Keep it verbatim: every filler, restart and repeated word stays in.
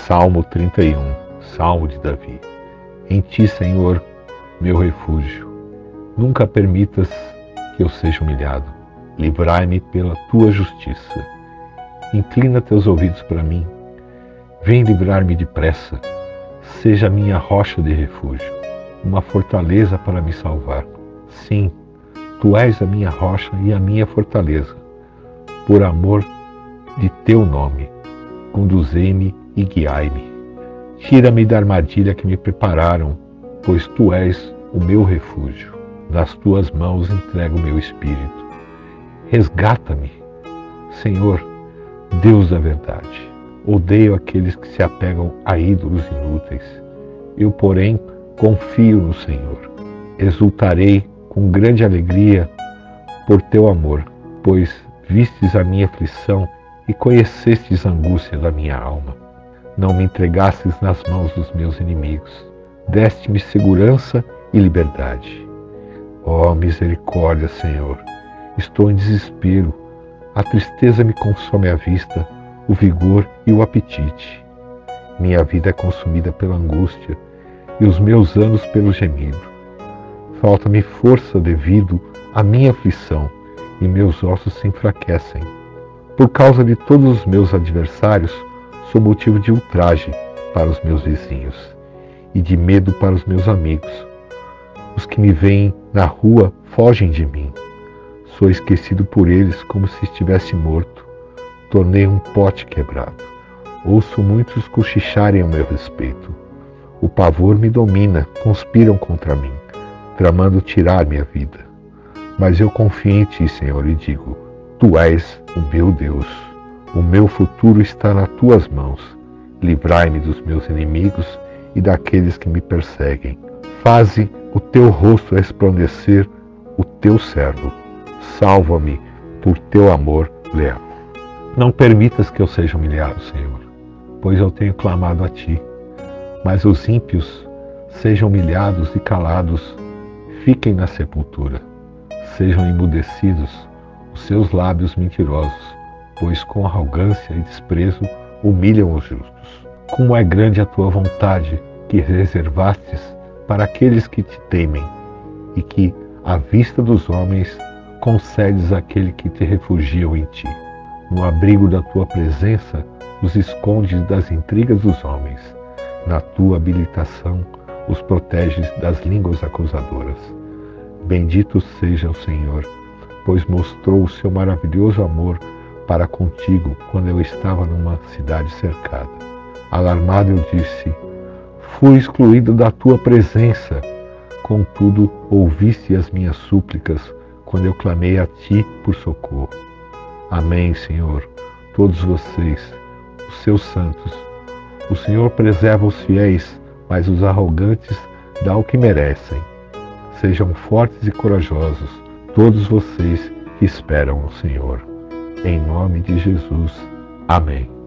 Salmo trinta e um, Salmo de Davi. Em ti, Senhor, meu refúgio. Nunca permitas que eu seja humilhado. Livrai-me pela tua justiça. Inclina teus ouvidos para mim. Vem livrar-me depressa. Seja minha rocha de refúgio, uma fortaleza para me salvar. Sim, tu és a minha rocha e a minha fortaleza. Por amor de teu nome, conduzei-me e guiai-me. Tira-me da armadilha que me prepararam, pois tu és o meu refúgio. Nas tuas mãos entrego o meu espírito. Resgata-me, Senhor, Deus da verdade. Odeio aqueles que se apegam a ídolos inúteis. Eu, porém, confio no Senhor. Exultarei com grande alegria por teu amor, pois vistes a minha aflição e conhecestes a angústia da minha alma. Não me entregastes nas mãos dos meus inimigos. Deste-me segurança e liberdade. Ó misericórdia, Senhor, estou em desespero. A tristeza me consome a vista, o vigor e o apetite. Minha vida é consumida pela angústia e os meus anos pelo gemido. Falta-me força devido à minha aflição e meus ossos se enfraquecem. Por causa de todos os meus adversários, sou motivo de ultraje para os meus vizinhos e de medo para os meus amigos. Os que me veem na rua fogem de mim. Sou esquecido por eles como se estivesse morto. Tornei um pote quebrado. Ouço muitos cochicharem a meu respeito. O pavor me domina, conspiram contra mim, tramando tirar minha vida. Mas eu confio em ti, Senhor, e digo, tu és o meu Deus. O meu futuro está nas tuas mãos. Livrai-me dos meus inimigos e daqueles que me perseguem. Faze o teu rosto resplandecer o teu servo. Salva-me por teu amor leal. Não permitas que eu seja humilhado, Senhor, pois eu tenho clamado a ti. Mas os ímpios sejam humilhados e calados, fiquem na sepultura. Sejam emudecidos os seus lábios mentirosos, pois com arrogância e desprezo humilham os justos. Como é grande a tua vontade, que reservastes para aqueles que te temem, e que, à vista dos homens, concedes àquele que te refugiam em ti. No abrigo da tua presença, os escondes das intrigas dos homens. Na tua habilitação, os proteges das línguas acusadoras. Bendito seja o Senhor, pois mostrou o seu maravilhoso amor para contigo quando eu estava numa cidade cercada. Alarmado eu disse, fui excluído da tua presença. Contudo, ouviste as minhas súplicas quando eu clamei a ti por socorro. Amém, Senhor, todos vocês, os seus santos. O Senhor preserva os fiéis, mas os arrogantes dá o que merecem. Sejam fortes e corajosos, todos vocês que esperam no Senhor. Em nome de Jesus. Amém.